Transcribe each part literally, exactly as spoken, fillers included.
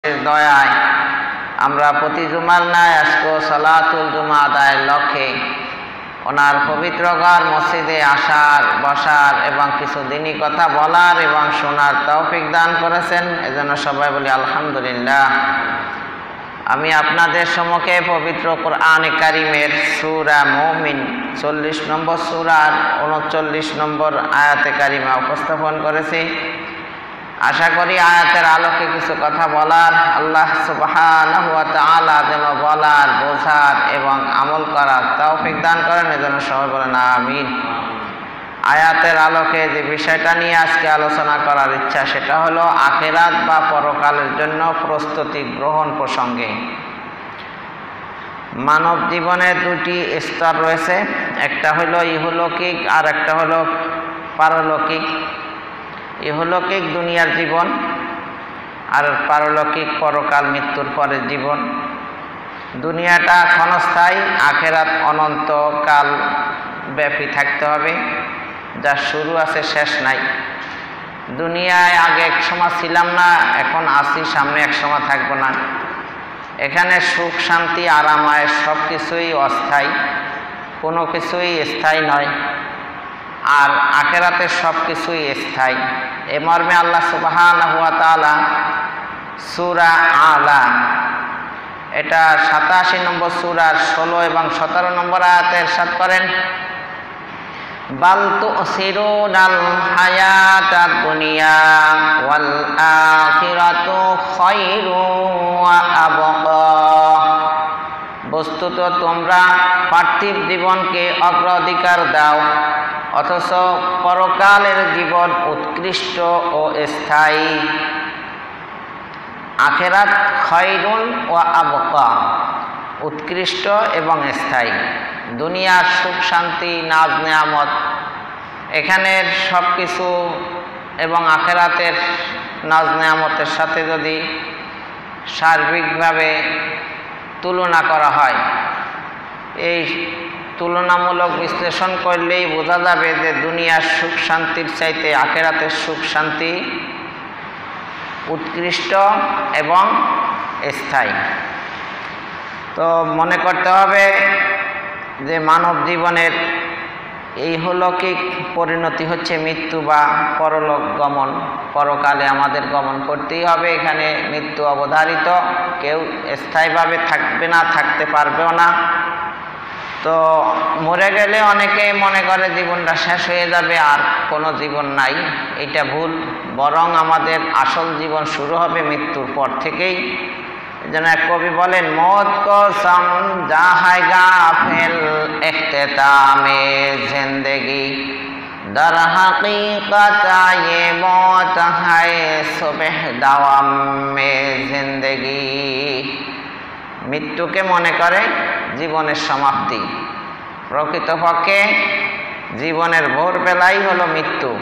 দয়ায় আমরা প্রতি জুমার ন্যায় আজকে সালাতুল জুমা আদায়ের লক্ষ্যে ওনার পবিত্র ঘর মসজিদে আসার বসার এবং কিছু দিনী কথা বলার এবং শোনার তৌফিক দান করেছেন। এজন্য সবাই বলি আলহামদুলিল্লাহ। আমি আপনাদের সম্মুখে পবিত্র কোরআন কারীমের সূরা মুমিন চল্লিশ নম্বর সূরার উনচল্লিশ নম্বর আয়াতে কারিমা উপস্থাপন করেছি। আশা করি আয়াতের আলোকে কিছু কথা বলার আল্লাহ সুবহানাহু ওয়া তাআলা যেন বলার, বোঝার এবং আমল করার তৌফিক দান করেন। এজন্য সবাই বলেন আমিন। আয়াতের আলোকে যে বিষয়টা নিয়ে আজকে আলোচনা করার ইচ্ছা, সেটা হলো আখিরাত বা পরকালের জন্য প্রস্তুতি গ্রহণ প্রসঙ্গে। মানব জীবনের দুটি স্তর রয়েছে, একটা হলো ইহলৌকিক আর একটা হলো পারলৌকিক। ইহলৌকিক দুনিয়ার জীবন আর পারলৌকিক পরকাল, মৃত্যুর পরের জীবন। দুনিয়াটা ক্ষণস্থায়ী, আখিরাত অনন্তকাল ব্যাপী থাকতে হবে, যার শুরু আছে শেষ নাই। দুনিয়ায় আগে এক সময় ছিলাম না, এখন আছি, সামনে এক সময় থাকবো না। এখানে সুখ শান্তি আরাম আয়েশ সব কিছুই অস্থায়ী, কোনো কিছুই স্থায়ী নয়। আর আখিরাতে সব কিছুই স্থায়ী। এ মর্মে আল্লাহ সুবহানাহু ওয়া তাআলা সূরা আলা, এটা সাতাশি নম্বর সূরার ষোলো এবং সতেরো নম্বর আয়াতে ইরশাদ করেন, বাল তুসিরুনাল হায়াতাদ দুনিয়া ওয়াল আখিরাতু খায়রুন ওয়া আবকা। বস্তুত তোমরা পার্থিব জীবনকে অগ্রাধিকার দাও, অথচ পরকালের জীবন উৎকৃষ্ট ও স্থায়ী। আখিরাত খায়রুন ওয়া আবকা, উৎকৃষ্ট এবং স্থায়ী। দুনিয়ার সুখ শান্তি নাজ নেয়ামত, এখানের সব কিছু এবং আখিরাতের নাজ নেয়ামতের সাথে যদি সার্বিকভাবে তুলনা করা হয়, এই তুলনামূলক বিশ্লেষণ করলেই বোঝা যাবে যে দুনিয়ার সুখ শান্তির চাইতে আখিরাতের সুখ শান্তি উৎকৃষ্ট এবং স্থায়ী। তো মনে করতে হবে যে মানব জীবনের এই অলৌকিক পরিণতি হচ্ছে মৃত্যু বা পরলোক গমন। পরকালে আমাদের গমন করতেই হবে, এখানে মৃত্যু অবধারিত, কেউ স্থায়ীভাবে থাকবে না, থাকতে পারবেও না। তো মরে গেলে অনেকে মনে করে জীবনটা শেষ হয়ে যাবে, আর কোনো জীবন নাই। এটা ভুল, বরং আমাদের আসল জীবন শুরু হবে মৃত্যুর পর থেকেই। যেন এক কবি বলেন, মौत को समझा है गाफिल इख्तितामे जिंदगी, दर हकीकत ये मौत है सुबह दवाम में जिंदगी। মৃত্যুকে মনে করে জীবনের সমাপ্তি, প্রকৃতপক্ষে জীবনের ভোরবেলাই হলো মৃত্যু।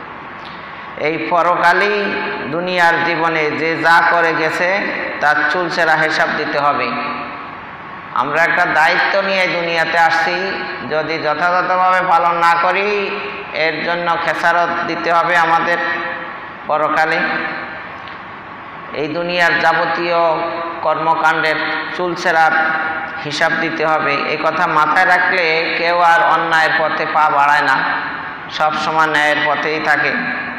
এই পরকালই দুনিয়ার জীবনে যে যা করে গেছে তার চুলচেরা হিসাব দিতে হবে। আমরা একটা দায়িত্ব নিয়ে দুনিয়াতে আসছি, যদি যথাযথভাবে পালন না করি এর জন্য খেসারত দিতে হবে আমাদের পরকালে। এই দুনিয়ার যাবতীয় কর্মকাণ্ডের চুলচেরার হিসাব দিতে হবে। এই কথা মাথায় রাখলে কেউ আর অন্যায়ের পথে পা বাড়ায় না, সব সময় ন্যায়ের পথেই থাকে।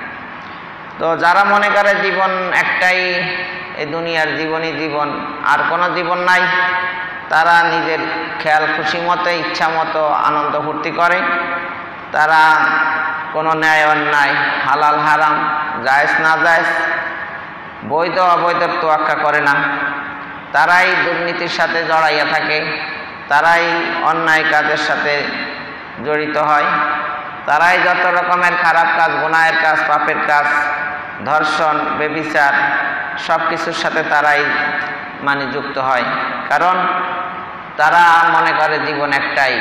তো যারা মনে করে জীবন একটাই, এই দুনিয়ার জীবনই জীবন, আর কোনো জীবন নাই, তারা নিজের খেয়াল খুশি মতো ইচ্ছা মতো আনন্দ ফুর্তি করে। তারা কোনো ন্যায় অন্যায়, হালাল হারাম, জায়েজ না জায়েজ, বৈধ অবৈধের তোয়াক্কা করে না। তারাই দুর্নীতির সাথে জড়াইয়া থাকে, তারাই অন্যায় কাজের সাথে জড়িত হয়, তারাই যত রকমের খারাপ কাজ, গুনাহের কাজ, পাপের কাজ, ধর্ষণ, ব্যভিচার সব কিছুর সাথে তারাই মানে যুক্ত হয়। কারণ তারা মনে করে জীবন একটাই।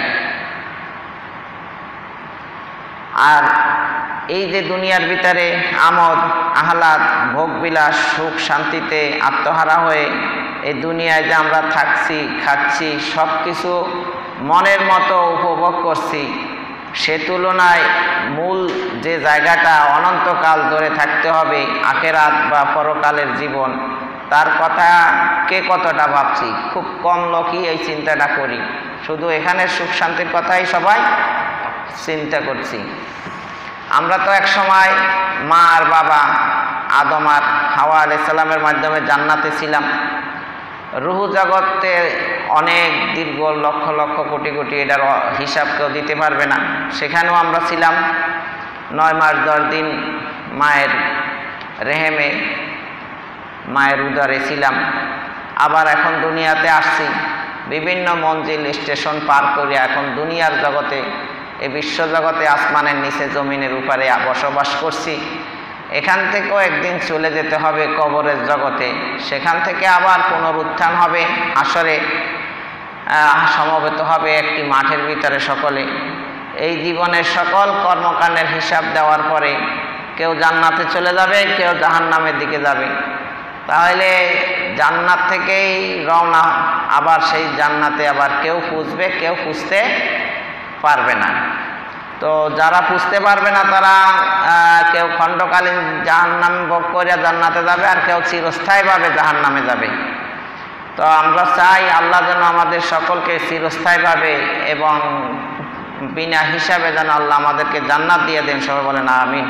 আর এই যে দুনিয়ার ভিতরে আমোদ আহ্লাদ, ভোগবিলাস, সুখ শান্তিতে আত্মহারা হয়ে এই দুনিয়ায় যে আমরা থাকছি, খাচ্ছি, সব কিছু মনের মতো উপভোগ করছি, সে তুলনায় মূল যে জায়গাটা অনন্তকাল ধরে থাকতে হবে, আখিরাত বা পরকালের জীবন, তার কথা কে কতটা ভাবছি? খুব কম লোকই এই চিন্তাটা করি। শুধু এখানে সুখ শান্তির কথাই সবাই চিন্তা করছি। আমরা তো এক সময় মা আর বাবা আদম আর হাওয়া আলাইহিস সালামের মাধ্যমে জান্নাতে ছিলাম। রুহু জগতে অনেক দীর্ঘ লক্ষ লক্ষ কোটি কোটি, এটার হিসাব কেউ দিতে পারবে না। সেখানেও আমরা ছিলাম নয় মাস দশ দিন মায়ের রেহেমে, মায়ের উদরে ছিলাম। আবার এখন দুনিয়াতে আসছি, বিভিন্ন মঞ্জিল স্টেশন পার করে এখন দুনিয়ার জগতে, এই বিশ্বজগতে আসমানের নিচে জমিনের উপরে বসবাস করছি। এখান থেকেও একদিন চলে যেতে হবে কবরের জগতে, সেখান থেকে আবার পুনরুত্থান হবে, হাসরে সমবেত হবে একটি মাঠের ভিতরে সকলে। এই জীবনের সকল কর্মকাণ্ডের হিসাব দেওয়ার পরে কেউ জান্নাতে চলে যাবে, কেউ জাহান্নামের দিকে যাবে। তাহলে জান্নাত থেকেই রওনা, আবার সেই জান্নাতে আবার কেউ খুঁজবে, কেউ খুঁজতে পারবে না। তো যারা খুঁজতে পারবে না তারা কেউ খণ্ডকালীন জাহান্নাম ভোগ করে জান্নাতে যাবে, আর কেউ চিরস্থায়ীভাবে জাহান্নামে যাবে। তো আমরা চাই আল্লাহ যেন আমাদের সকলকে চিরস্থায়ীভাবে এবং বিনা হিসাবে যেন আল্লাহ আমাদেরকে জান্নাত দিয়ে দেন। সবাই বলেন আমিন।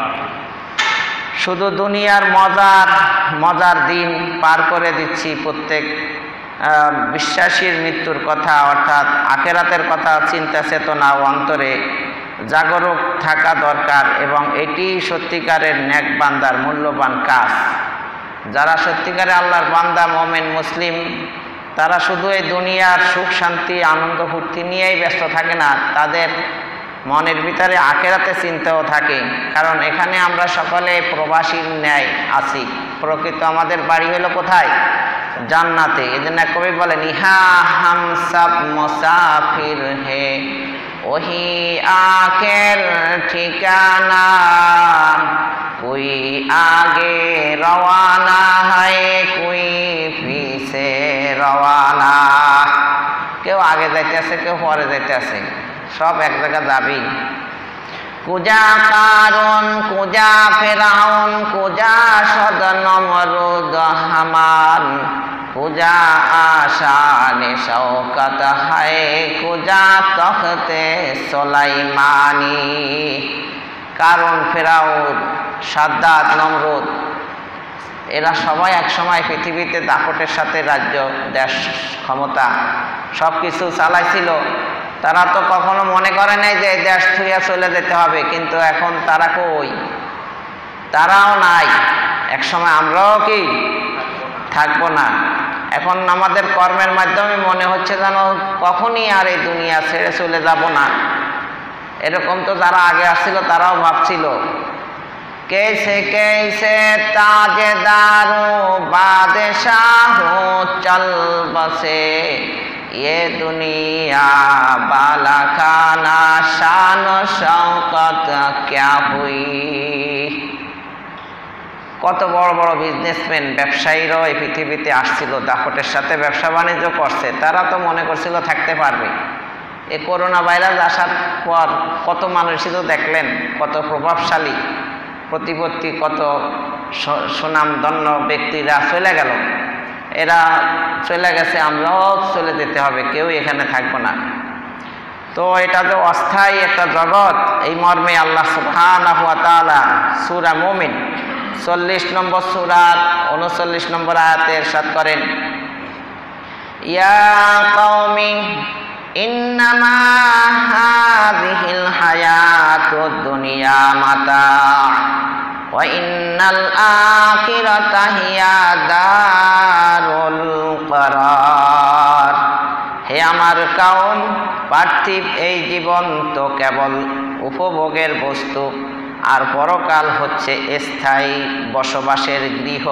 শুধু দুনিয়ার মজার মজার দিন পার করে দিচ্ছি, প্রত্যেক বিশ্বাসীর মৃত্যুর কথা অর্থাৎ আখেরাতের কথা চিন্তা চেতনা ও অন্তরে জাগরুক থাকা দরকার, এবং এটি সত্যিকারের নেক বান্দার মূল্যবান কাজ। যারা সত্যিকারে আল্লাহর বান্দা মুমিন মুসলিম, তারা শুধু এই দুনিয়ার সুখ শান্তি আনন্দ ফুর্তি নিয়েই ব্যস্ত থাকে না, তাদের মনের ভিতরে আখেরাতে চিন্তাও থাকে। কারণ এখানে আমরা সকলে প্রবাসীর ন্যায় আছি, প্রকৃত আমাদের বাড়ি হলো কোথায়? জান্নাতে। এই জন্য কবি বলেন ইহা হাম সব মুসাফির হে ওহি আখের ঠিকানা, কোই আগে রওয়ানা হয় কোই পিছে রওয়ানা। কেউ আগে যাইতে আছে, কেউ পরে যাইতে আছে, সব এক জায়গা যাবি। কুজা কারণ কুজা ফেরাউন কুজা সদ নমরুদ হামান, কুজা আশানে শওকত হায় কুজা তখতে সুলাইমানি। কারণ ফেরাউন, সাদ্দাত, নমরুদ, এরা সবাই এক সময় পৃথিবীতে দাপটের সাথে রাজ্য দেশ ক্ষমতা সব কিছু চালাইছিল। তারা তো কখনো মনে করে নাই যে দেশ থুইয়া চলে যেতে হবে, কিন্তু এখন তারা কই? তারাও নাই। এক সময় আমরাও কি থাকবো না। এখন আমাদের কর্মের মাধ্যমে মনে হচ্ছে যেন কখনই আর এই দুনিয়া ছেড়ে চলে যাব না। এরকম তো যারা আগে আসছিল তারাও ভাবছিল कैसे कैसे ताजेदारो बादशाह चल बसे, ये दुनिया बाला खाना शान शौकत क्या हुई। কত বড় বড় বিজনেসম্যান ব্যবসায়ীরাও এই পৃথিবীতে আসছিল, দাপটের সাথে ব্যবসা বাণিজ্য করছে। তারা তো মনে করছিল থাকতে পারবে। এই করোনা ভাইরাস আসার পর কত মানুষই তো দেখলেন, কত প্রভাবশালী প্রতিপত্তি, কত সুনামধন্য ব্যক্তিরা চলে গেল। এরা চলে গেছে, আমরাও চলে যেতে হবে, কেউ এখানে থাকবো না। তো এটা তো অস্থায়ী একটা জগৎ। এই মর্মে আল্লাহ সুবহানাহু ওয়া তাআলা সূরা মুমিন চল্লিশ নম্বর সূরার উনচল্লিশ নম্বর আয়াতে ইরশাদ করেন, ইয়া কওমি ইন্নামা হাযিহিল হায়াতুদ দুনিয়া মাতা ওয়া ইন্নাল আখিরাতা হিয়া দারুল করার। হে আমার কওম, পার্থিব এই জীবন তো কেবল উপভোগের বস্তু, আর পরকাল হচ্ছে স্থায়ী বসবাসের গৃহ।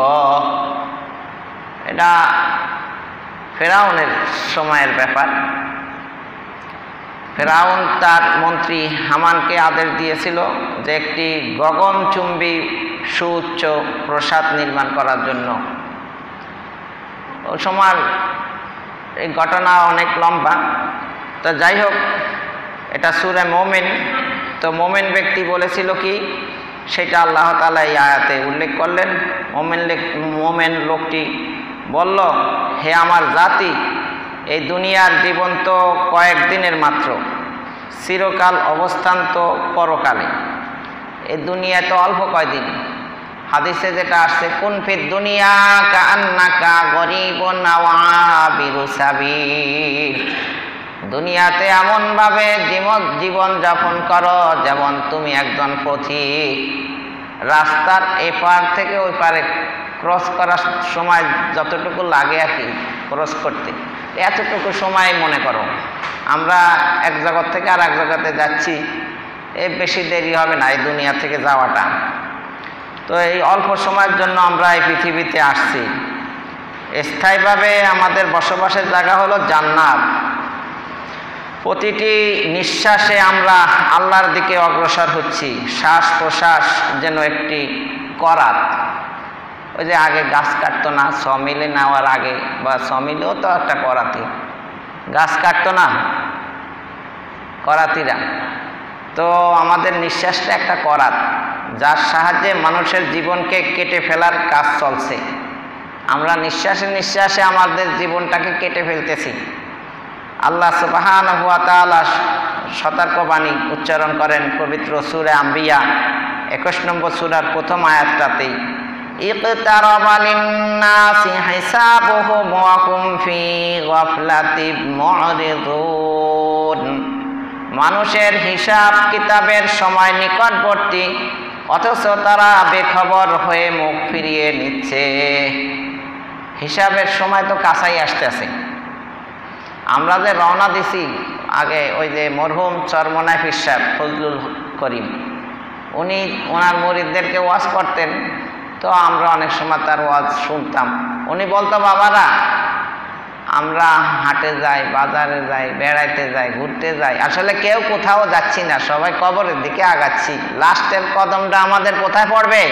এটা ফেরাউনের সময়ের ব্যাপার। ফেরাউন তার মন্ত্রী হামানকে আদেশ দিয়েছিল যে একটি গগনচুম্বী সুউচ্চ প্রাসাদ নির্মাণ করার জন্য। ওই সময় এই ঘটনা অনেক লম্বা। তো যাই হোক, এটা সূরা মুমিন। তো মুমিন ব্যক্তি বলেছিল কি, সেটা আল্লাহ তাআলা এই আয়াতে উল্লেখ করলেন। মোমেন মোমেন লোকটি বলল, হে আমার জাতি, এই দুনিয়ার জীবন তো কয়েকদিনের মাত্র, চিরকাল অবস্থান তো পরকালে। এই দুনিয়া তো অল্প কয়দিন। হাদিসে যেটা আসছে, কুন ফিদ দুনিয়া কাআন্নাকা গরিবুন আও আবিরু সাবিল, দুনিয়াতে এমনভাবে জীবন জীবন যাপন করো যেমন তুমি একজন পথিক, রাস্তার এপার থেকে ওই পারে ক্রস করার সময় যতটুকু লাগে আর কি ক্রস করতে, এতটুকু সময় মনে করো। আমরা এক জগৎ থেকে আর এক জগতে যাচ্ছি, এ বেশি দেরি হবে না এই দুনিয়া থেকে যাওয়াটা। তো এই অল্প সময়ের জন্য আমরা এই পৃথিবীতে আসছি। স্থায়ীভাবে আমাদের বসবাসের জায়গা হলো জান্নাত। প্রতিটি নিঃশ্বাসে আমরা আল্লাহর দিকে অগ্রসর হচ্ছি। শ্বাস প্রশ্বাস যেন একটি করাত। ওই যে আগে গাছ কাটতো না, সমিলে নেওয়ার আগে, বা সমিলেও তো একটা করাতি, গাছ কাটতো না করাতিরা। তো আমাদের নিঃশ্বাসটা একটা করাত, যার সাহায্যে মানুষের জীবনকে কেটে ফেলার কাজ চলছে। আমরা নিঃশ্বাসে নিঃশ্বাসে আমাদের জীবনটাকে কেটে ফেলতেছি। আল্লাহ সুবহানাহু ওয়া তাআলা সতর্কবাণী উচ্চারণ করেন পবিত্র সূরা আম্বিয়া একুশ নম্বর সূরার প্রথম আয়াতটাতেই, ইকতারাবা লিন-নাসি হিসাবুহুম ওয়া হুম ফি গাফলাতিন মু'রিদুন, মানুষের হিসাব কিতাবের সময় নিকটবর্তী, অথচ তারা বেখবর হয়ে মুখ ফিরিয়ে নিচ্ছে। হিসাবের সময় তো কাছাই আসতেছে। আমরা যে রওনা দিছি আগে, ওই যে মরহুম চরমনায় পীর সাহেব ফজলুল করিম, উনি ওনার মুরিদদেরকে ওয়াজ করতেন। তো আমরা অনেক সময় তার ওয়াজ শুনতাম। উনি বলতো, বাবারা আমরা হাটে যাই, বাজারে যাই, বেড়াইতে যাই, ঘুরতে যাই, আসলে কেউ কোথাও যাচ্ছি না, সবাই কবরের দিকে আগাচ্ছি। লাস্টের কদমটা আমাদের কোথায় পড়বে?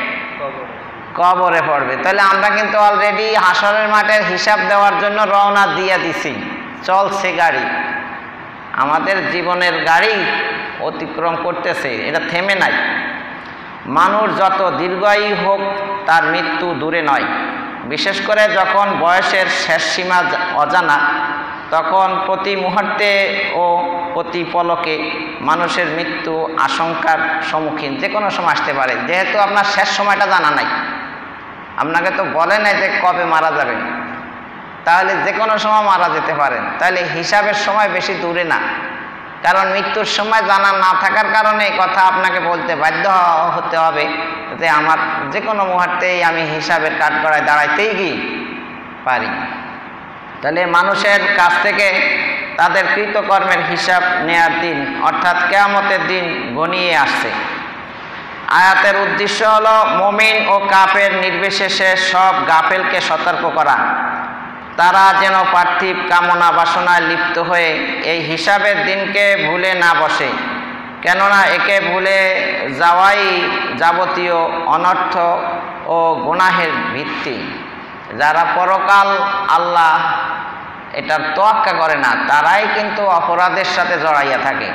কবরে পড়বে। তাহলে আমরা কিন্তু অলরেডি হাসরের মাঠের হিসাব দেওয়ার জন্য রওনা দিয়ে দিছি, চলছে গাড়ি, আমাদের জীবনের গাড়ি অতিক্রম করতেছে, এটা থেমে নাই। মানুষ যত দীর্ঘায়ু হোক তার মৃত্যু দূরে নয়। বিশেষ করে যখন বয়সের শেষ সীমা অজানা, তখন প্রতি মুহূর্তে ও প্রতি পলকে মানুষের মৃত্যু আশঙ্কার সম্মুখীন যে কোনো সময় আসতে পারে। যেহেতু আপনার শেষ সময়টা জানা নাই, আপনাকে তো বলে নাই যে কবে মারা যাবেন, তাহলে যে কোনো সময় মারা যেতে পারেন। তাহলে হিসাবের সময় বেশি দূরে না, কারণ মৃত্যুর সময় জানা না থাকার কারণে এই কথা আপনাকে বলতে বাধ্য হতে হবে যে আমার যে কোনো মুহূর্তেই আমি হিসাবের কাঠগড়ায় দাঁড়াইতেই কি পারি। তাহলে মানুষের কাছ থেকে তাদের কৃতকর্মের হিসাব নেয়ার দিন, অর্থাৎ কিয়ামতের দিন ঘনিয়ে আসছে। আয়াতের উদ্দেশ্য হলো মুমিন ও কাফের নির্বিশেষে সব গাফেলকে সতর্ক করা, তারা যেন পার্থিব কামনা বাসনায় লিপ্ত হয়ে এই হিসাবের দিনকে ভুলে না বসে। কেননা একে ভুলে যাওয়াই যাবতীয় অনর্থ ও গুনাহের ভিত্তি। যারা পরকাল আল্লাহ এটার তোয়াক্কা করে না, তারাই কিন্তু অপরাধের সাথে জড়াইয়া থাকে।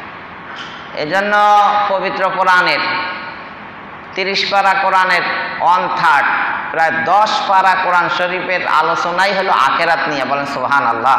এজন্য পবিত্র কোরআনের তিরিশ পারা কোরআনের ওয়ান থার্ড প্রায় দশ পারা কোরআন শরীফের আলোচনাই হলো আখেরাত নিয়ে। বলেন সুবহানাল্লাহ।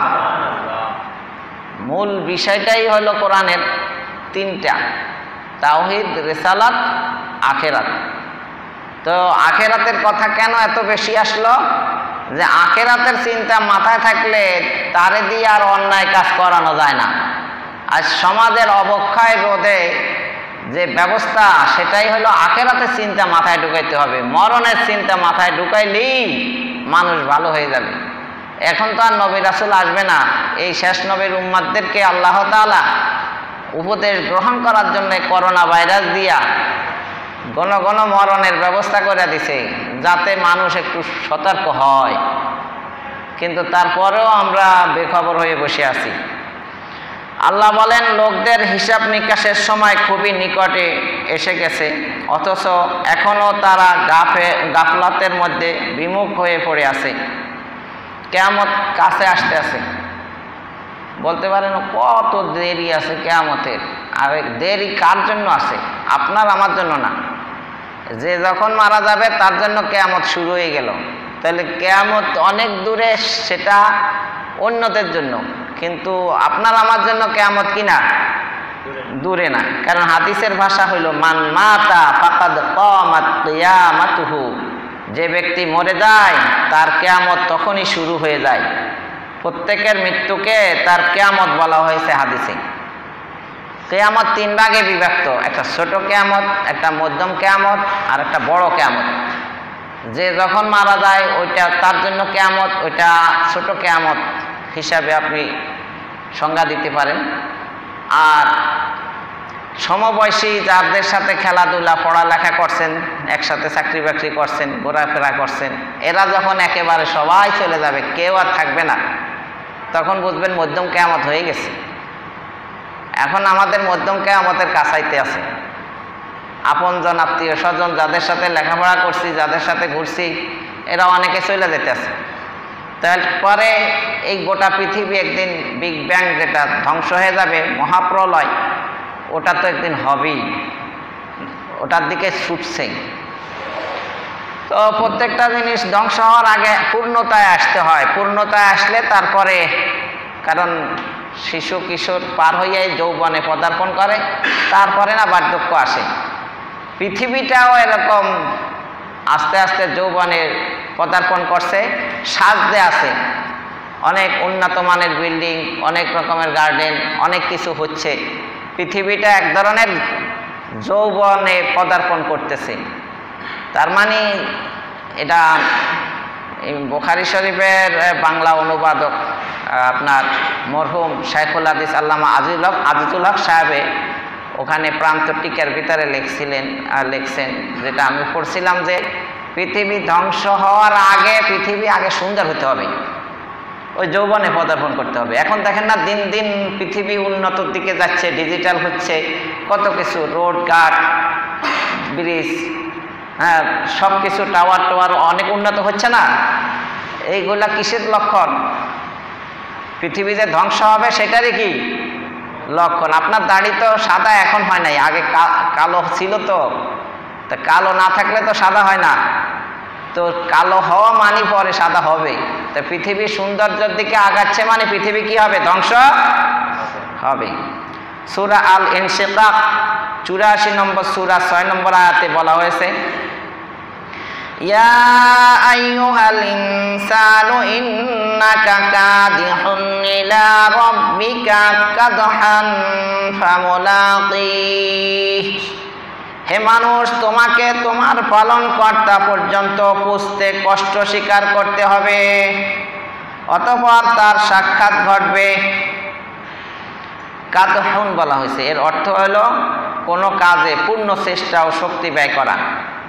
মূল বিষয়টাই হলো কোরআনের তিনটা, তাওহীদ, রিসালাত, আখেরাত। তো আখেরাতের কথা কেন এত বেশি আসলো? যে আখেরাতের চিন্তা মাথায় থাকলে তারে দিয়ে আর অন্যায় কাজ করানো যায় না। আর সমাজের অবক্ষয় রোধে যে ব্যবস্থা, সেটাই হলো আখেরাতের চিন্তা মাথায় ঢুকাইতে হবে। মরণের চিন্তা মাথায় ঢুকাইলেই মানুষ ভালো হয়ে যাবে। এখন তো আর নবী রাসূল আসবে না, এই শেষ নবীর উম্মতদেরকে আল্লাহ তাআলা উপদেশ গ্রহণ করার জন্য করোনা ভাইরাস দিয়া ঘন ঘন মরণের ব্যবস্থা করে দিছে, যাতে মানুষ একটু সতর্ক হয়। কিন্তু তারপরেও আমরা বেখবর হয়ে বসে আছি। আল্লাহ বলেন, লোকদের হিসাব নিকাশের সময় খুবই নিকটে এসে গেছে, অথচ এখনও তারা গাফে গাফলাতের মধ্যে বিমুখ হয়ে পড়ে আছে। কিয়ামত কাছে আসতে আছে। বলতে পারেন কত দেরি আছে কিয়ামতের। আর দেরি কার জন্য আছে? আপনার আমার জন্য না, যে যখন মারা যাবে তার জন্য কিয়ামত শুরু হয়ে গেল। তাহলে কিয়ামত অনেক দূরে, সেটা অন্যদের জন্য, কিন্তু আপনার আমার জন্য কিয়ামত কি না? দূরে না। কারণ হাদিসের ভাষা হইল মান মাতা ফাকাদ কামাত কিয়ামাতুহু, যে ব্যক্তি মরে যায় তার কিয়ামত তখনই শুরু হয়ে যায়। প্রত্যেকের মৃত্যুকে তার কিয়ামত বলা হয়েছে হাদিসে। কিয়ামত তিন ভাগে বিভক্ত, একটা ছোট কিয়ামত, একটা মধ্যম কিয়ামত আর একটা বড় কিয়ামত। যে যখন মারা যায় ওইটা তার জন্য কিয়ামত, ওইটা ছোট কিয়ামত হিসাবে আপনি সংজ্ঞা দিতে পারেন। আর সমবয়সী যাদের সাথে খেলাধুলা পড়ালেখা করছেন, একসাথে চাকরি বাকরি করছেন, ঘোরাফেরা করছেন, এরা যখন একেবারে সবাই চলে যাবে, কেউ আর থাকবে না, তখন বুঝবেন মধ্যম কিয়ামত হয়ে গেছে। এখন আমাদের মধ্যম কিয়ামতের কাছাইতে আছে। আপনজন, আত্মীয় স্বজন, যাদের সাথে লেখাপড়া করছি, যাদের সাথে ঘুরছি, এরা অনেকে চলে যেতে আছে। তারপরে এই গোটা পৃথিবী একদিন বিগ ব্যাং, যেটা ধ্বংস হয়ে যাবে, মহাপ্রলয়, ওটা তো একদিন হবেই, ওটার দিকে ছুটছেই। তো প্রত্যেকটা জিনিস ধ্বংস হওয়ার আগে পূর্ণতায় আসতে হয়। পূর্ণতায় আসলে তারপরে, কারণ শিশু কিশোর পার হইয়াই যৌবনে পদার্পণ করে, তারপরে না বার্ধক্য আসে। পৃথিবীটাও এরকম আস্তে আস্তে যৌবনে পদার্পণ করছে, সাজতে আছে, অনেক উন্নত মানের বিল্ডিং, অনেক রকমের গার্ডেন, অনেক কিছু হচ্ছে। পৃথিবীটা এক ধরনের যৌবনে পদার্পণ করতেছে। তার মানে এটা বুখারী শরীফের বাংলা অনুবাদক আপনার মরহুম শাইখুল হাদিস আল্লামা আজিজুল হক আজিজুল হক সাহেবে ওখানে প্রান্ত টিকার ভিতরে লিখছিলেন আর লিখছেন, যেটা আমি পড়ছিলাম, যে পৃথিবী ধ্বংস হওয়ার আগে পৃথিবী আগে সুন্দর হতে হবে, ওই যৌবনে পদার্পণ করতে হবে। এখন দেখেন না, দিন দিন পৃথিবী উন্নতর দিকে যাচ্ছে, ডিজিটাল হচ্ছে, কত কিছু, রোড ঘাট, ব্রিজ, হ্যাঁ, সব কিছু, টাওয়ার টাওয়ার অনেক উন্নত হচ্ছে না? এইগুলা কিসের লক্ষণ? পৃথিবী যে ধ্বংস হবে সেটারই কি লক্ষণ? আপনার দাড়ি তো সাদা এখন হয় নাই, আগে কালো ছিল, তো তা কালো না থাকলে তো সাদা হয় না, তো কালো হওয়া মানে পরে সাদা হবে। তো পৃথিবী সৌন্দর্যের দিকে আগাচ্ছে মানে পৃথিবী কি হবে? ধ্বংস হবে। সূরা আল ইনশিকাক চুরাশি নম্বর সূরা ছয় নম্বর আয়াতে বলা হয়েছে, ইয়া আইয়ুহাল ইনসানু ইন্নাকা কাদিহুন ইলা রাব্বিকা কাদহান ফামুলাকিহ, হে মানুষ, তোমাকে তোমার পালনকর্তা পর্যন্ত পৌঁছতে কষ্ট স্বীকার করতে হবে, অতঃপর তার সাক্ষাৎ ঘটবে। কাদহুন বলা হয়েছে, এর অর্থ হলো কোনো কাজে পূর্ণ চেষ্টা ও শক্তি ব্যয় করা।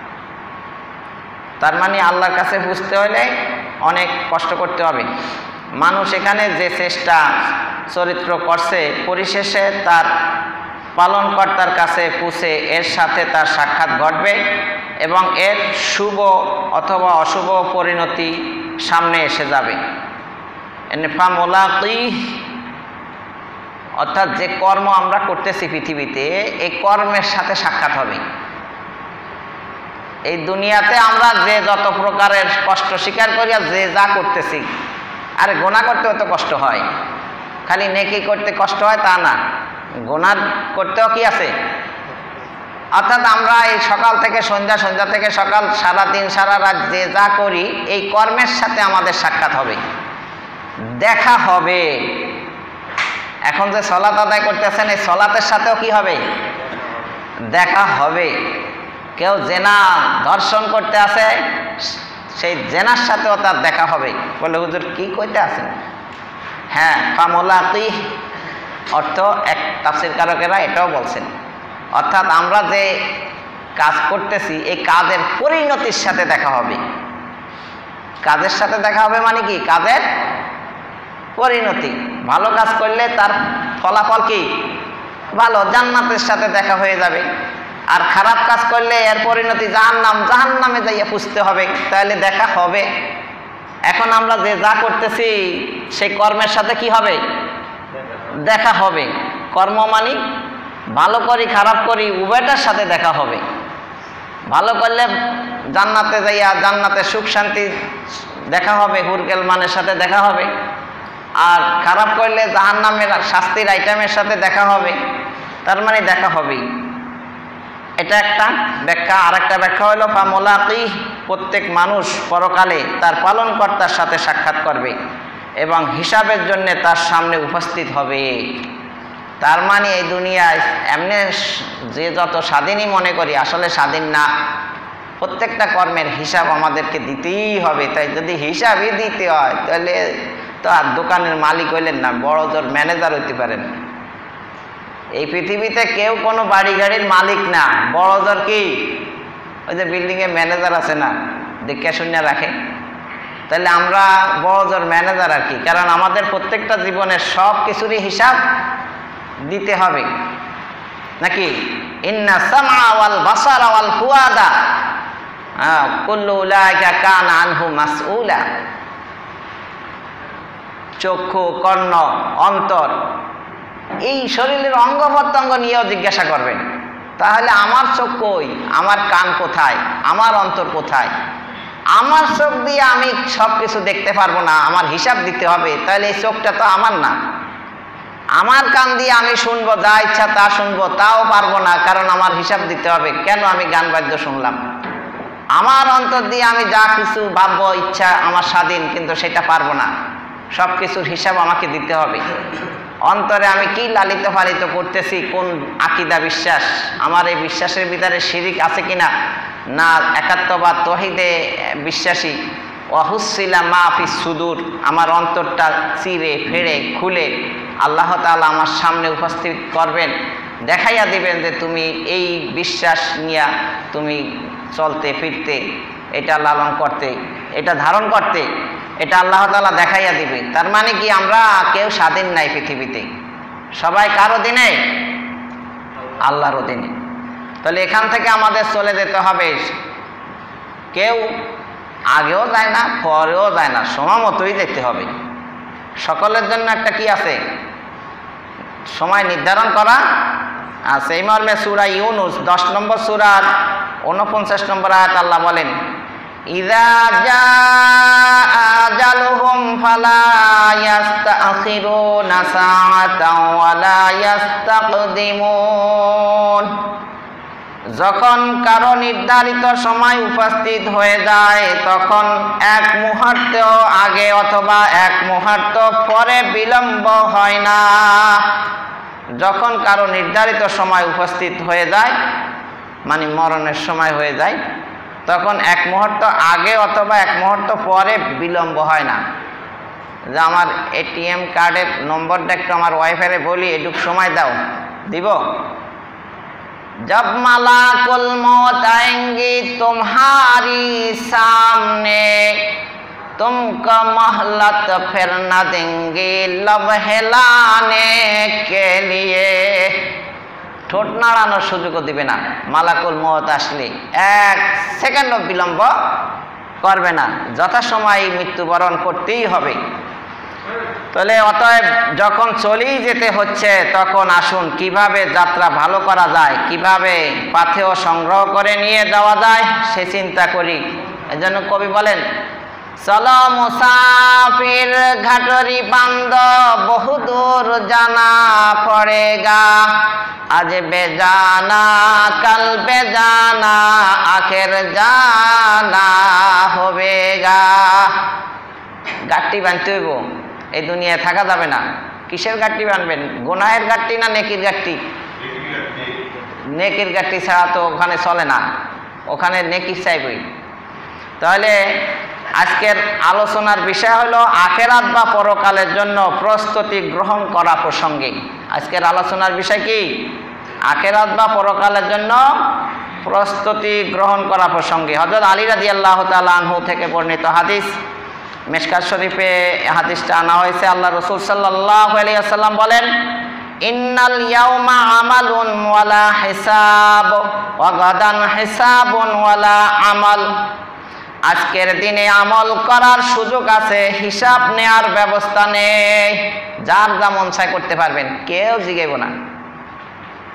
তার মানে আল্লাহর কাছে বুঝতে হলে অনেক কষ্ট করতে হবে। মানুষ এখানে যে চেষ্টা চরিত্র করছে, পরিশেষে তার পালনকর্তার কাছে পৌঁছে এর সাথে তার সাক্ষাৎ ঘটবে এবং এর শুভ অথবা অশুভ পরিণতি সামনে এসে যাবে। ফামুলাকিহ অর্থাৎ যে কর্ম আমরা করতেছি পৃথিবীতে, এই কর্মের সাথে সাক্ষাৎ হবে। এই দুনিয়াতে আমরা যে যত প্রকারের কষ্ট স্বীকার করি, আর যে যা করতেছি, আরে গুনাহ করতেও তো কষ্ট হয়, খালি নেকি করতে কষ্ট হয় তা না, গুনাহ করতেও কি আছে। অর্থাৎ আমরা এই সকাল থেকে সন্ধ্যা, সন্ধ্যা থেকে সকাল, সারা দিন সারা রাত যে যা করি, এই কর্মের সাথে আমাদের সাক্ষাৎ হবে, দেখা হবে। এখন যে সলাত আদায় করতেছেন, এই সলাতের সাথেও কি হবে? দেখা হবে। কেউ জেনা ধর্ষণ করতে আছে, সেই জেনার সাথেও তার দেখা হবে। বলে হুজুর কি কইতে আছেন? হ্যাঁ, ফামুলাকিহ অর্থ এক তাফসীর কারকেরা এটাও বলছেন, অর্থাৎ আমরা যে কাজ করতেছি এই কাজের পরিণতির সাথে দেখা হবে। কাজের সাথে দেখা হবে মানে কি? কাজের পরিণতি। ভালো কাজ করলে তার ফলাফল কি? ভালো, জান্নাতের সাথে দেখা হয়ে যাবে। আর খারাপ কাজ করলে এর পরিণতি জাহান্নাম, জাহান্নামে যাইয়া পুষতে হবে, তাহলে দেখা হবে। এখন আমরা যে যা করতেছি সেই কর্মের সাথে কি হবে? দেখা হবে। কর্ম মানে ভালো করি খারাপ করি উভয়টার সাথে দেখা হবে। ভালো করলে জান্নাতে যাইয়া জান্নাতে সুখ শান্তি দেখা হবে, হুরকেল মানের সাথে দেখা হবে। আর খারাপ করলে জাহান্নামের শাস্তির আইটেমের সাথে দেখা হবে। তার মানে দেখা হবেই, এটা একটা ব্যাখ্যা। আর একটা ব্যাখ্যা হলো ফামুলাকি, প্রত্যেক মানুষ পরকালে তার পালনকর্তার সাথে সাক্ষাৎ করবে এবং হিসাবের জন্য তার সামনে উপস্থিত হবে। তার মানে এই দুনিয়ায় এমনি যে যত স্বাধীনই মনে করি, আসলে স্বাধীন না। প্রত্যেকটা কর্মের হিসাব আমাদেরকে দিতেই হবে। তাই যদি হিসাবই দিতে হয় তাহলে তো আর দোকানের মালিক হইলেন না, বড় জোর ম্যানেজার হইতে পারেন। এই পৃথিবীতে কেউ কোনো বাড়ি গাড়ির মালিক না, বড় জোর কি ওই যে বিল্ডিংয়ে ম্যানেজার আছে না, দেখে শুনে রাখে। তাহলে আমরা বড় জোর ম্যানেজার আর কি, কারণ আমাদের প্রত্যেকটা জীবনের সব কিছুরই হিসাব দিতে হবে নাকি। ইন্না সামআ ওয়াল বাসারা ওয়াল ফুআদা কুল্লু উলাইকা কানা আনহু মাসউলা। চক্ষু, কর্ণ, অন্তর, এই শরীরের অঙ্গ প্রত্যঙ্গ নিয়েও জিজ্ঞাসা করবেন। তাহলে আমার চোখ কই, আমার কান কোথায়, আমার অন্তর কোথায়? আমার চোখ দিয়ে আমি সব কিছু দেখতে পারবো না, আমার হিসাব দিতে হবে। তাহলে এই চোখটা তো আমার না। আমার কান দিয়ে আমি শুনবো, যা ইচ্ছা তা শুনবো, তাও পারবো না, কারণ আমার হিসাব দিতে হবে কেন আমি গান বাদ্য শুনলাম। আমার অন্তর দিয়ে আমি যা কিছু ভাববো, ইচ্ছা আমার স্বাধীন, কিন্তু সেটা পারবো না। সব কিছুর হিসাব আমাকে দিতে হবে। অন্তরে আমি কি লালিত পালিত করতেছি, কোন আকীদা বিশ্বাস, আমার এই বিশ্বাসের ভিতরে শিরিক আছে কিনা, না একাত্মবাদ তৌহিদে বিশ্বাসী। ওয়াহুসিলা মা ফিস সুদূর, আমার অন্তরটা চিরে ফেড়ে খুলে আল্লাহ তাআলা আমার সামনে উপস্থিত করবেন, দেখাইয়া দিবেন যে তুমি এই বিশ্বাস নিয়ে তুমি চলতে ফিরতে, এটা লালন করতে, এটা ধারণ করতে, এটা আল্লাহ তাআলা দেখাইয়া দিবে। তার মানে কি আমরা কেউ স্বাধীন নাই পৃথিবীতে, সবাই কার অধীনে? আল্লাহর অধীনে। তাহলে এখান থেকে আমাদের চলে যেতে হবে। কেউ আগেও যায় না, পরেও যায় না, সময় মতোই যেতে হবে। সকলের জন্য একটা কি আছে, সময় নির্ধারণ করা আছে। এই মর্মে সূরা ইউনূস দশ নম্বর সূরার ঊনপঞ্চাশ নম্বর আয়াত আল্লাহ বলেন, ইযা জাআ আজালুহুম ফালা ইস্তাখিরুনা সাআতাও ওয়ালা ইস্তাকদিমুন। যখন কারো নির্ধারিত সময় উপস্থিত হয়ে যায় তখন এক মুহূর্ত আগে অথবা এক মুহূর্ত পরে বিলম্ব হয় না। যখন কারো নির্ধারিত সময় উপস্থিত হয়ে যায়, মানে মরণের সময় হয়ে যায়, তখন এক মুহূর্ত আগে অথবা এক মুহূর্ত পরে বিলম্ব হয় না। যে আমার এটিএম কার্ডের নম্বরটা একটু আমার ওয়াইফাইয়ে বলি, এটুকু সময় দাও, দিব। जब मलाकुल मौत आएंगी तुम्हारी सामने तुमको मोहलत फिर न देंगे लब हिलाने के लिए। ঠোঁট নাড়ানোর সুযোগও দিবে না। মালাকুল মওত আসলে এক সেকেন্ডও বিলম্ব করবে না, যথাসময়ে মৃত্যুবরণ করতেই হবে। তাহলে অতএব যখন চলেই যেতে হচ্ছে তখন আসুন কিভাবে যাত্রা ভালো করা যায়, কিভাবে পাথেয় সংগ্রহ করে নিয়ে যাওয়া যায় সে চিন্তা করি। এজন্য কবি বলেন, চলো মুসাফির ঘাটরি বান্দ বহুদূর জানা পড়েগা, আজ বেজানা কাল বেজানা আখের জানা হবেগা। গাঠটি বানতে হইব, এই দুনিয়ায় থাকা যাবে না। কিসের গাঠটি বানবেন? গুনাহের গাঠটি না নেকির গাঠটি? নেকির গাঠটি ছাড়া তো ওখানে চলে না, ওখানে নেকি চাইবই। তাহলে আজকের আলোচনার বিষয় হলো আখেরাত বা পরকালের জন্য প্রস্তুতি গ্রহণ করা প্রসঙ্গে। আজকের আলোচনার বিষয় কি? আখেরাত বা পরকালের জন্য প্রস্তুতি গ্রহণ করা প্রসঙ্গে। হযরত আলী রাদিয়াল্লাহু তাআলা আনহু থেকে বর্ণিত হাদিস, মিশকাত শরীফে হাদিসটা আনা হয়েছে। আল্লাহ রাসূল সাল্লাল্লাহু আলাইহি ওয়াসাল্লাম বলেন, ইন্নাল ইয়াউমা আমালুন ওয়ালা হিসাব ওয়া গাদান হিসাবুন ওয়ালা আমাল। আজকের দিনে আমল করার সুযোগ আছে, হিসাব নেয়ার ব্যবস্থা নেই। যার যা মন চায় করতে পারবেন, কেউ জিগাইব না।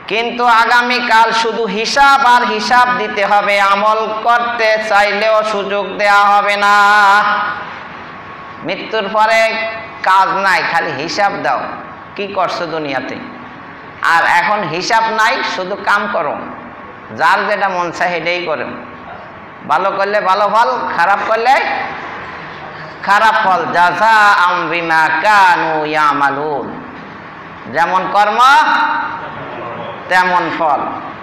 কিন্তু আগামীকাল শুধু হিসাব আর হিসাব দিতে হবে, আমল করতে চাইলেও সুযোগ দেয়া হবে না। মৃত্যুর পরে কাজ নাই, খালি হিসাব দাও কি করছো দুনিয়াতে। আর এখন হিসাব নাই, শুধু কাম করো, যার যেটা মন চায় সেটাই করো। ভালো করলে ভালো ফল, খারাপ করলে খারাপ ফল। জাযাআম বিমা কানু ইয়ামালুন, যেমন কর্ম তেমন ফল।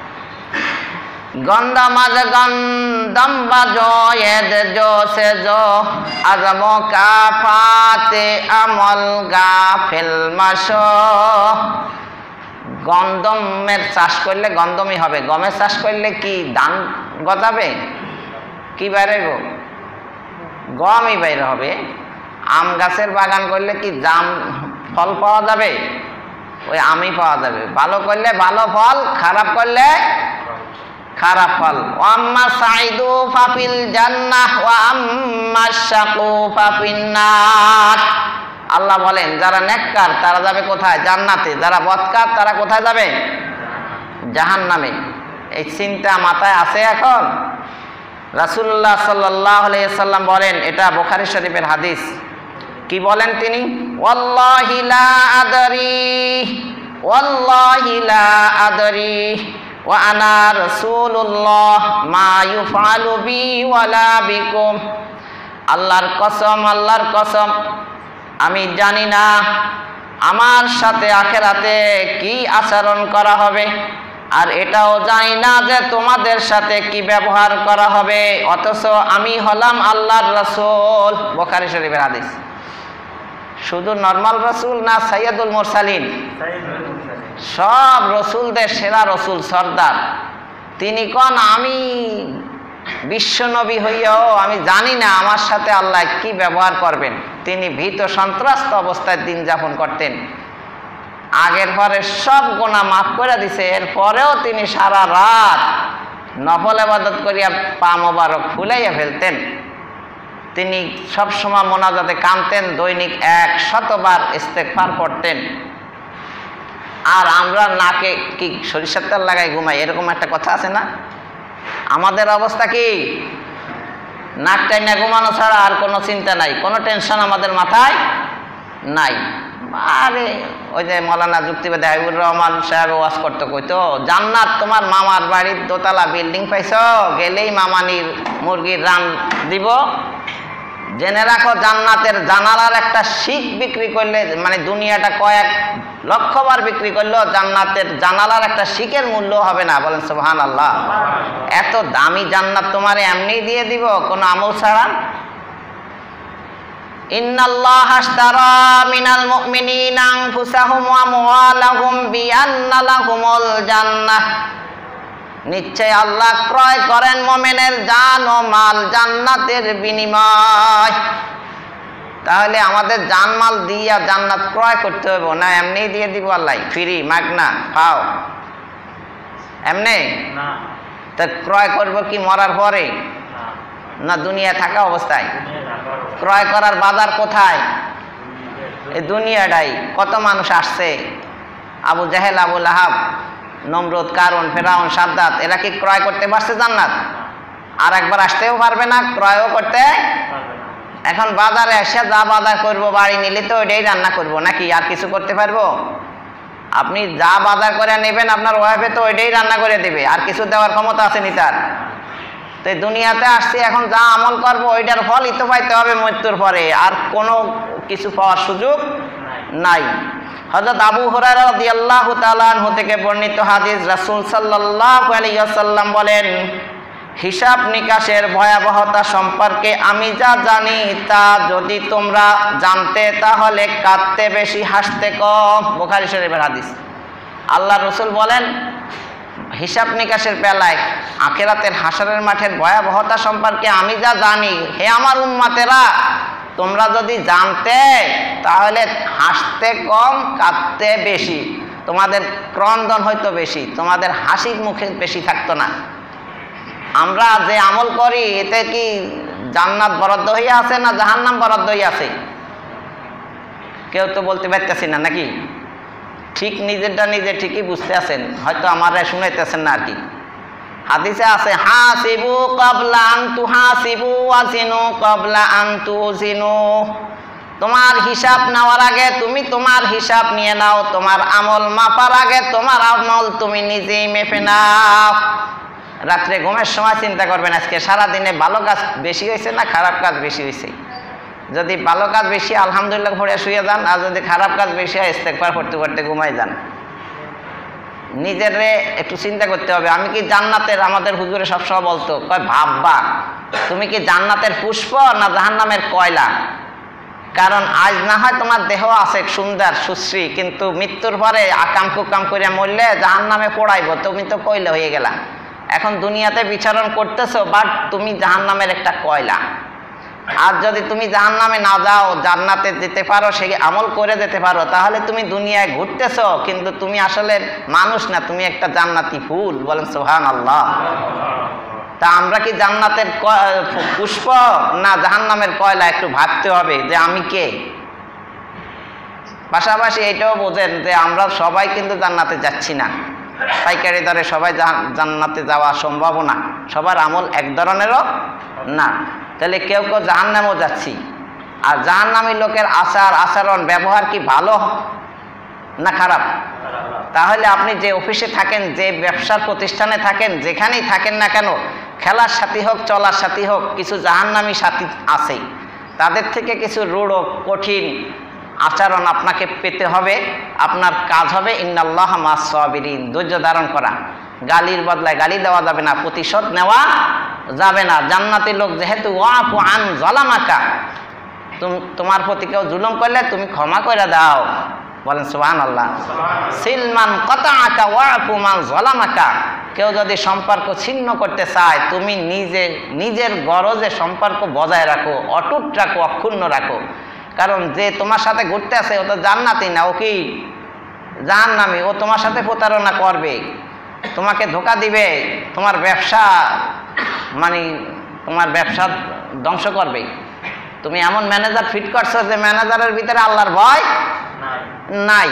গন্ধম আজ গন্ধম বাজো এদ জো সে জো আজম কাফাতে আমল গাফিল মাশো। গন্ধমের চাষ করলে গন্ধমই হবে, গমের চাষ করলে কি ধান গজাবে? কি বাইরে গমই বাইরে হবে। আম গাছের বাগান করলে কি জাম ফল পাওয়া যাবে? ওই আমই পাওয়া যাবে। ভালো করলে ভালো ফল, খারাপ করলে খারাপ ফল। ওয়াম্মা সাইদু ফাফিল জান্নাহ ওয়া আম্মা শাকু ফাফিন নার। আল্লাহ বলেন যারা নেককার তারা যাবে কোথায়? জান্নাতে। যারা বদকার তারা কোথায় যাবে? জাহান্নামে। এই চিন্তা মাথায় আছে এখন? রাসূলুল্লাহ সাল্লাল্লাহু আলাইহি ওয়াসাল্লাম বলেন, এটা বুখারী শরীফের হাদিস, কি বলেন তিনি? ওয়াল্লাহি লা আদরি ওয়াল্লাহি লা আদরি ওয়া আনা রাসূলুল্লাহ মা ইউফআলু বি ওয়ালা বিকুম। আল্লাহর কসম, আল্লাহর কসম, আমি জানি না আমার সাথে আখিরাতে কি আচরণ করা হবে, আর এটাও জানি না যে তোমাদের সাথে কি ব্যবহার করা হবে, অথচ আমি হলাম আল্লাহর রাসূল। বুখারী শরীফের হাদিস। শুধু নরমাল রাসূল না, সাইয়্যিদুল মুরসালিন, সব রসুলদের সেরা রসুল, সর্দার। তিনি কোন আমি বিশ্বনবী হইয়াও আমি জানি না আমার সাথে আল্লাহ কি ব্যবহার করবেন। তিনি ভীত সন্ত্রস্ত অবস্থায় দিন যাপন করতেন। আগের পরে সব গুনাহ মাফ করে দিছে, এরপরেও তিনি সারা রাত নফল ইবাদত করিয়া পা মোবারক ফুলাইয়া ফেলতেন। তিনি সবসময় মোনাজাতে কাঁদতেন, দৈনিক এক শতবার ইস্তেগফার করতেন। আর আমরা নাকে কি সরিষার তেল লাগাই ঘুমাই, এরকম একটা কথা আছে না? আমাদের অবস্থা কি? নাক টাইনা ঘুমানো ছাড়া আর কোনো চিন্তা নাই, কোনো টেনশন আমাদের মাথায় নাই। আরে ওই যে মৌলানা যুক্তিবাদী হাবিবুর রহমান সাহেব ওয়াজ করতে কইতো, জান্নাত তোমার মামার বাড়ির দোতলা বিল্ডিং পাইছ, গেলেই মামানির মুরগির রান দিব। জেনে রাখো জান্নাতের জানালার একটা শিক বিক্রি করলে, মানে দুনিয়াটা কয়েক লক্ষবার বিক্রি করলেও জান্নাতের জানালার একটা শিকের মূল্য হবে না। বলেন সুবহানাল্লাহ। এত দামি জান্নাত তোমারে এমনি দিয়ে দিব কোনো আমল ছাড়া। ইন্নাল্লাহা আশতারা মিনাল মুমিনিনা আনফুসাহুম ওয়া আমওয়ালাহুম বিআন্না লাহুমুল জান্নাহ। নিশ্চয় আল্লাহ ক্রয় করেন মুমিনের জান ও মাল জান্নাতের বিনিময়। তাহলে আমাদের জানমাল দিয়া জান্নাত ক্রয় করতে হবে না, এমনি দিয়ে দিব আল্লাহ, ফ্রি মাগনা পাও এমনি না। তা ক্রয় করব কি মরার পরে না দুনিয়া থাকা অবস্থায়? ক্রয় করার বাজার কোথায়? এই দুনিয়াটাই। কত মানুষ আসছে, আবু জাহেল, আবু লাহাব, নমরুদ, কারুন, ফেরাউন, সাদ্দাত, এরা কি ক্রয় করতে পারছে জান্নাত? আর একবার আসতেও পারবে না, ক্রয়ও করতে। এখন বাজারে এসে যা বাজার করবো বাড়ি নিলে তো ওইটাই রান্না করবো নাকি আর কিছু করতে পারবো? আপনি যা বাজার করে নেবেন আপনার ওয়াইফে তো ওইটাই রান্না করে দেবে, আর কিছু দেওয়ার ক্ষমতা আছে নি তার? তো দুনিয়াতে আসছি, এখন যা আমল করবো ওইটার ফলই তো পাইতে হবে মৃত্যুর পরে, আর কোনো কিছু পাওয়ার সুযোগ নাই। হযরত আবু হুরায়রা রাদিয়াল্লাহু তাআলা আনহু থেকে বর্ণিত হাদিস, রাসূল সাল্লাল্লাহু আলাইহি ওয়াসাল্লাম বলেন, হিসাব নিকাশের ভয়াবহতা সম্পর্কে আমি যা জানি তা যদি তোমরা জানতে তাহলে কাঁদতে বেশি, হাসতে কম। বুখারী শরীফের হাদিস। আল্লাহ রসুল বলেন হিসাব নিকাশের বেলায় আখিরাতের হাসরের মাঠের ভয়াবহতা সম্পর্কে আমি যা জানি, হে আমার উম্মতেরা, তোমরা যদি জানতে তাহলে হাসতে কম, কাঁদতে বেশি। তোমাদের ক্রন্দন হয়তো বেশি, তোমাদের হাসির মুখে বেশি থাকতো না। আমরা যে আমল করি এতে কি জান্নাত বরাদ্দ হয়ে আছে না জাহান্নাম বরাদ্দ হয়ে আছে? কেউ তো বলতে পারতেছি না নাকি? ঠিক নিজেরটা নিজে ঠিকই বুঝতে আছেন, হয়তো আমারে শুনাইতেছেন না আর কি। হাদিসে আছে হাসিবু ক্বাবলা আন তুহাসিবু ওয়াজিনু ক্বাবলা আন তুজিনু। তোমার হিসাব নেওয়ার আগে তুমি তোমার হিসাব নিয়ে নাও, তোমার আমল মাপার আগে তোমার আমল তুমি নিজেই মেপে নাও। রাত্রে ঘুমের সময় চিন্তা করবেন আজকে সারাদিনে ভালো কাজ বেশি হয়েছে না খারাপ কাজ বেশি হয়েছে। যদি ভালো কাজ বেশি আলহামদুলিল্লাহ পড়ে শুয়ে যান, আর যদি খারাপ কাজ বেশি হয় ইস্তেগফার করতে করতে ঘুমাই যান। নিজেরে একটু চিন্তা করতে হবে, আমি কি জান্নাতের, আমাদের হুজুরে সবসময় বলতো কয় ভাববা তুমি কি জান্নাতের পুষ্প না জাহান্নামের কয়লা। কারণ আজ না হয় তোমার দেহ আছে সুন্দর সুশ্রী, কিন্তু মৃত্যুর পরে আকাম কুকাম করে মরলে জাহান্নামে পোড়াইব, তুমি তো কয়লা হয়ে গেলা। এখন দুনিয়াতে বিচরণ করতেছো, বাট তুমি জাহান্নামের একটা কয়লা। আর যদি তুমি জাহান্নামে না যাও, জান্নাতে যেতে পারো, সেই আমল করে যেতে পারো, তাহলে তুমি দুনিয়ায় ঘুরতেছো, কিন্তু তুমি আসলে মানুষ না, তুমি একটা জান্নাতি ফুল। বলেন সুবহানাল্লাহ। তা আমরা কি জান্নাতের পুষ্প না জাহান্নামের কয়লা, একটু ভাবতে হবে যে আমি কে। পাশাপাশি এটাও বোঝেন যে আমরা সবাই কিন্তু জান্নাতে যাচ্ছি না, পাইকারি দরে সবাই জান্নাতে যাওয়া সম্ভব না, সবার আমল এক ধরনেরও না। তাহলে কেউ কেউ জাহান্নামেও যাচ্ছি। আর জাহান্নামী লোকের আচার আচরণ ব্যবহার কি ভালো না খারাপ? তাহলে আপনি যে অফিসে থাকেন, যে ব্যবসার প্রতিষ্ঠানে থাকেন, যেখানেই থাকেন না কেন, খেলার সাথী হোক চলার সাথী হোক, কিছু জাহান্নামী সাথী আছে। তাদের থেকে কিছু রূঢ় কঠিন আচরণ আপনাকে পেতে হবে। আপনার কাজ হবে ইন্নাল্লাহ মাস সাবিরিন, ধৈর্য ধারণ করা। গালির বদলায় গালি দেওয়া যাবে না, প্রতিশোধ নেওয়া যাবে না। জান্নাতি লোক যেহেতু ওয়াফু আন যালামাকা, তোমার প্রতি কেউ জুলুম করলে তুমি ক্ষমা করে দাও। বলেন সুবহানাল্লাহ। সিলমান কাতাআকা ওয়াফু মান যালামাকা, কেউ যদি সম্পর্ক ছিন্ন করতে চায়, তুমি নিজে নিজের গরজে সম্পর্ক বজায় রাখো, অটুট রাখো, অক্ষুণ্ণ রাখো। কারণ যে তোমার সাথে ঘুরতে আছে ও তো জান্নাতি না, ও কি জাহান্নামী। ও তোমার সাথে প্রতারণা করবে, তোমাকে ধোঁকা দিবে, তোমার ব্যবসা মানে তোমার ব্যবসা ধ্বংস করবে। তুমি এমন ম্যানেজার ফিট করছো যে ম্যানেজারের ভিতরে আল্লাহর ভয় নাই।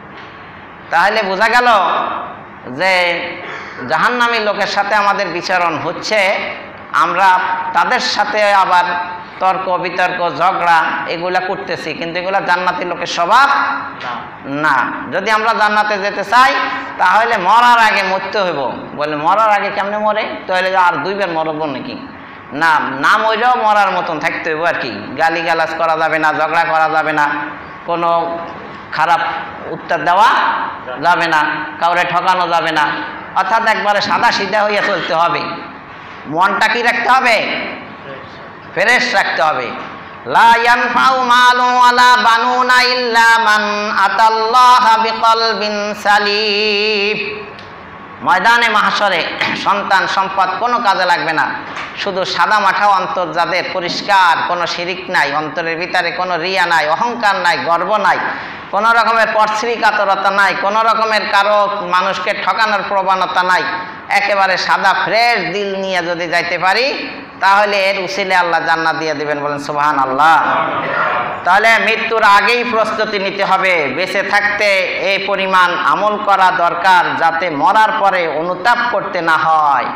তাহলে বোঝা গেল যে জাহান্নামী লোকের সাথে আমাদের বিচরণ হচ্ছে, আমরা তাদের সাথে আবার তর্ক বিতর্ক ঝগড়া এগুলা করতেছি, কিন্তু এগুলা জান্নাতি লোকের স্বভাব না। যদি আমরা জান্নাতে যেতে চাই তাহলে মরার আগে মরতে হইব। বলে মরার আগে কেমনে মরে? তাহলে আর দুইবার মরব নাকি? না, না মরেও মরার মতন থাকতে হইব আর কি। গালি গালাজ করা যাবে না, ঝগড়া করা যাবে না, কোনো খারাপ উত্তর দেওয়া যাবে না, কাউরে ঠকানো যাবে না। অর্থাৎ একবারে সাদা সিধা হইয়া চলতে হবে। মনটা কি রাখতে হবে? ফ্রেশ রাখতে হবে। লা ইয়ানফাউ মালু ওয়ালা বানুনা ইল্লা মান আতাল্লাহা বিকলবিন সালিম। ময়দানে মাহশরে সন্তান সম্পদ কোনো কাজে লাগবে না, শুধু সাদা মাঠা অন্তর যাদের পরিষ্কার, কোনো শিরিক নাই, অন্তরের ভিতরে কোনো রিয়া নাই, অহংকার নাই, গর্ব নাই, কোনো রকমের পরশ্রী কাতরতা নাই, কোনো রকমের কারো মানুষকে ঠকানোর প্রবণতা নাই, একেবারে সাদা ফ্রেশ দিল নিয়ে যদি যাইতে পারি, তাহলে এর উসিলে আল্লাহ জান্নাত দিয়ে দিবেন। বলেন সুবহানাল্লাহ। তাহলে মৃত্যুর আগেই প্রস্তুতি নিতে হবে। বেঁচে থাকতে এই পরিমাণ আমল করা দরকার, যাতে মরার পরে অনুতাপ করতে না হয়।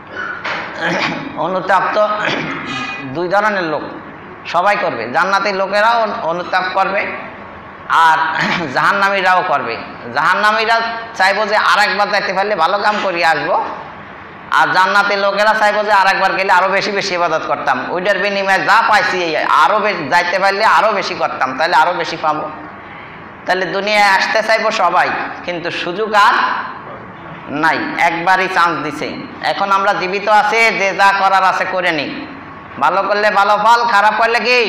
অনুতাপ তো দুই ধরনের লোক সবাই করবে। জান্নাতি লোকেরাও অনুতাপ করবে, আর জাহান্নামীরাও করবে। জাহান্নামীরা চাইবো যে আর একবার যাইতে পারলে ভালো কাম করিয়ে আসবো, আর জান্নাতি লোকেরা চাইবো যে আর একবার গেলে আরো বেশি বেশি ইবাদত করতাম, ওইটার বিনিময়ে যা পাইছি আরো যাইতে পারলে আরো বেশি করতাম, তাহলে আরো বেশি পাবো। তাহলে দুনিয়ায় আসতে চাইবো সবাই, কিন্তু সুযোগ আর নাই, একবারই চান্স দিছে। এখন আমরা জীবিত আছে, যে যা করার আছে করে নি। ভালো করলে ভালো ফল, খারাপ করলে কি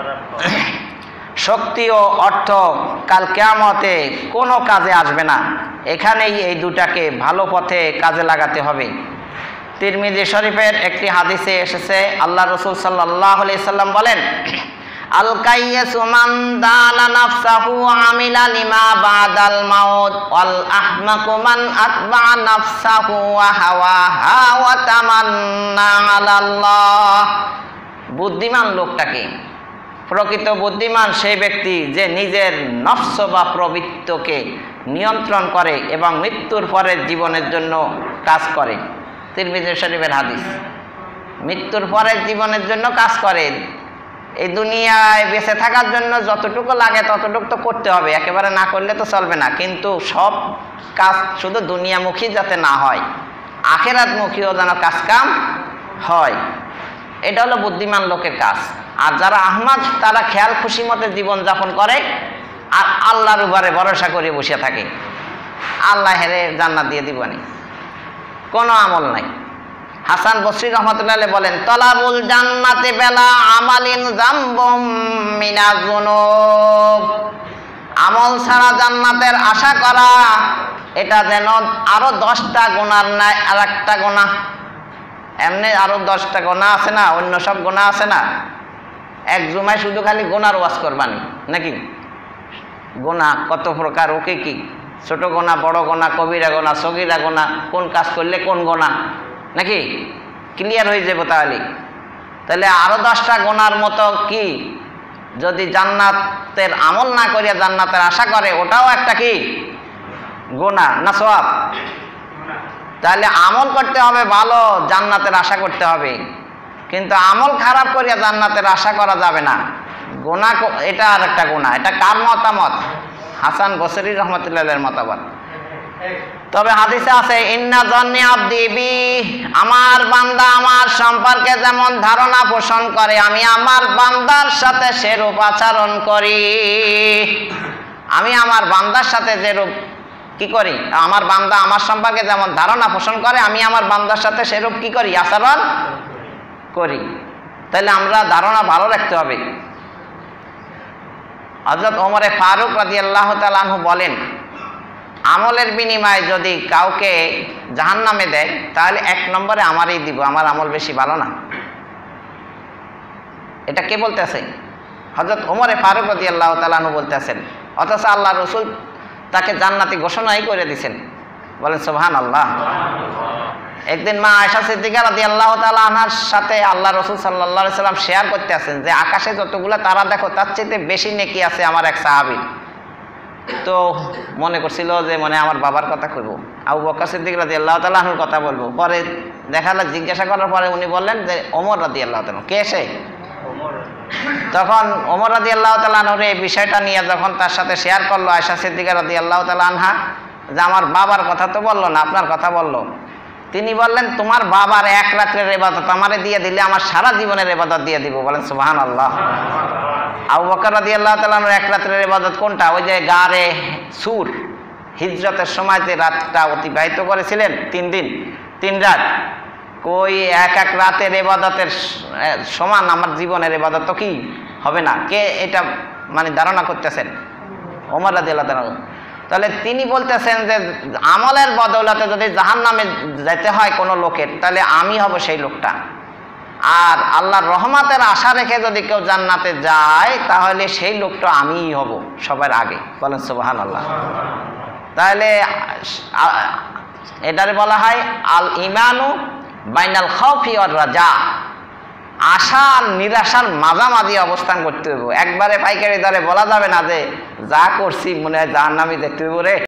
শক্তি ও অর্থ কাল কিয়ামতে কোনো কাজে আসবে না। এখানেই এই দুটাকে ভালো পথে কাজে লাগাতে হবে। তিরমিজি শরীফের একটি হাদিসে এসেছে, আল্লাহ রাসূল সাল্লাল্লাহু আলাইহি সাল্লাম বলেন, আল কাইয়াসু মান দানা নাফসাহু আমিলা লিমা বাদাল মাউত ওয়াল আহমাকু মান আতবা নাফসাহু ওয়া হাওয়াহা ওয়া তামান্না আলাল্লাহ। বুদ্ধিমান লোকটাকে, প্রকৃত বুদ্ধিমান সেই ব্যক্তি যে নিজের নফস বা প্রবৃত্তকে নিয়ন্ত্রণ করে এবং মৃত্যুর পরের জীবনের জন্য কাজ করে। তিরমিজি শরীফের হাদিস। মৃত্যুর পরের জীবনের জন্য কাজ করে। এই দুনিয়ায় বেঁচে থাকার জন্য যতটুকু লাগে ততটুকু তো করতে হবে, একেবারে না করলে তো চলবে না। কিন্তু সব কাজ শুধু দুনিয়ামুখী যাতে না হয়, আখিরাতমুখীও যেন কাজ কাম হয়, এটা হলো বুদ্ধিমান লোকের কাজ। আর যারা আহমাদ তারা খেয়াল খুশি মতে জীবনযাপন করে আর আল্লাহর উপরে ভরসা করে বসে থাকে, আল্লাহ হেরে জান্নাত দিয়ে দিবানি, কোনো আমল নাই। হাসান বসরি রহমতুল্লাহ বলেন, তলাবুল জান্নাতে বেলা আমালিন জামবুম মিনাজ যুনুব, আমল ছাড়া জান্নাতের আশা করা এটা যেন আরো দশটা গুনার নাই আর একটা গোনা। এমনি আরো দশটা গোনা আছে না, অন্য সব গোনা আছে না, এক জুমায় শুধু খালি গোনার ওয়াজ করবানি নাকি? গোনা কত প্রকার, ওকে কি ছোট গোনা, বড় গোনা, কবিরা গোনা, সগীরা গোনা, কোন কাজ করলে কোন গোনা নাকি ক্লিয়ার হয়ে যাবো। তাহলে তাহলে আরো দশটা গোনার মতো কি যদি জান্নাতের আমল না করিয়া জান্নাতের আশা করে, ওটাও একটা কি গোনা না সওয়াব? তাহলে আমল করতে হবে ভালো, জান্নাতের আশা করতে হবে, কিন্তু আমল খারাপ করিয়া জান্নাতের আশা করা যাবে না। গোনা এটা আর একটা গোনা। এটা কার মতামত? হাসান বসরি রহমতুল্লাহের মতামত। তবে হাদিসে আছে, ইন্না জন্নি আব্দি বি, আমার বান্দা আমার সম্পর্কে যেমন ধারণা পোষণ করে আমি আমার বান্দার সাথে সেরূপ আচরণ করি। আমি আমার বান্দার সাথে যেরূপ কি করি, আমার বান্দা আমার সম্পর্কে যেমন ধারণা পোষণ করে আমি আমার বান্দার সাথে সেরূপ কি করি, আচরণ করি। তাহলে আমরা ধারণা ভালো রাখতে হবে। হযরত ওমরে ফারুক রাদিয়াল্লাহু তাআলা আনহু বলেন, আমলের বিনিময়ে যদি কাউকে জাহান্নামে দেয় তাহলে এক নম্বরে আমারই দিব, আমার আমল বেশি ভালো না। এটা কে বলতেছে? হযরত ওমরে ফারুক রাদিয়াল্লাহু তাআলা আনহু বলতেছেন, অথচ আল্লাহ রাসূল তাকে জান্নাতি ঘোষণাই করে দিয়েছেন। বলেন সুবহানাল্লাহ। একদিন মা আয়েশা সিদ্দিকা রাদিয়াল্লাহু তাআলা আনহার সাথে আল্লাহ রাসূল সাল্লাল্লাহু আলাইহি সাল্লাম শেয়ার করতে আছেন যে আকাশে যতগুলো তারা দেখো তার চাইতে বেশি নেকি আছে আমার এক সাহাবীর। তো মনে করছিল যে মানে আমার বাবার কথা কইব, আবু বকর সিদ্দিক রাদিয়াল্লাহু তাআলা আনহুর কথা বলবো। পরে দেখালে জিজ্ঞাসা করার পরে উনি বললেন যে ওমর রাদিয়াল্লাহু তাআলা। কে সে? তখন ওমর রাদিয়াল্লাহু তাআলা আনহুর এই বিষয়টা নিয়ে যখন তার সাথে শেয়ার করলো আয়েশা সিদ্দিকা রাদিয়াল্লাহু তাআলা আনহা, যে আমার বাবার কথা তো বললো না, আপনার কথা বললো। তিনি বললেন, তোমার বাবার এক রাত্রের ইবাদত আমারে দিয়ে দিলে আমার সারা জীবনের ইবাদত দিয়ে দিব। বলেন সুবহানাল্লাহ। আবু বকর রাদিয়াল্লাহু তাআলা আনহুর এক রাত্রের ইবাদত কোনটা? ওই যে গারে সুর হিজরতের সময়তে রাতটা অতিবাহিত করেছিলেন, তিন দিন তিন রাত। কই এক এক রাতের ইবাদতের সমান আমার জীবনের ইবাদত তো কি হবে না? কে এটা মানে ধারণা করতেছেন? ওমর রাদিয়াল্লাহু তাআলা। তাহলে তিনি বলতেছেন যে আমলের বদৌলতে যদি জাহান্নামে যেতে হয় কোনো লোকের, তাহলে আমি হব সেই লোকটা। আর আল্লাহর রহমতের আশা রেখে যদি কেউ জান্নাতে যায় তাহলে সেই লোকটা আমিই হব সবার আগে। বলেন সুবহানাল্লাহ। তাহলে এটারে বলা হয় আল ইমানু বাইনাল খাউফি ওয়ার রাজা। আশা আর নিরাশার মাঝামাঝি অবস্থান করতে হবে। একবারে পাইকারি দরে বলা যাবে না যে যা করছি মনে হয় জাহান্নামে যেতে হবে রে।